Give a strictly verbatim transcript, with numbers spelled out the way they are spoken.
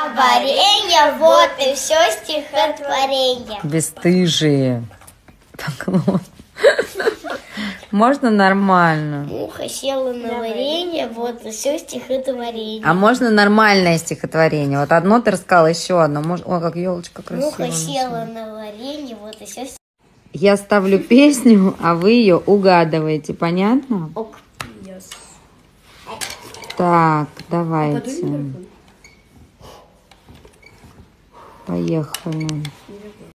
Варенье, вот и все стихотворение. Бесстыжие. Можно нормально? Муха села на варенье, вот и все стихотворение. А можно нормальное стихотворение? Вот одно ты рассказала, еще одно. Мож... Ой, как елочка красивая. Муха села на варенье, вот и все. Я ставлю песню, а вы ее угадываете. Понятно? Ок. Так, давайте. Поехали.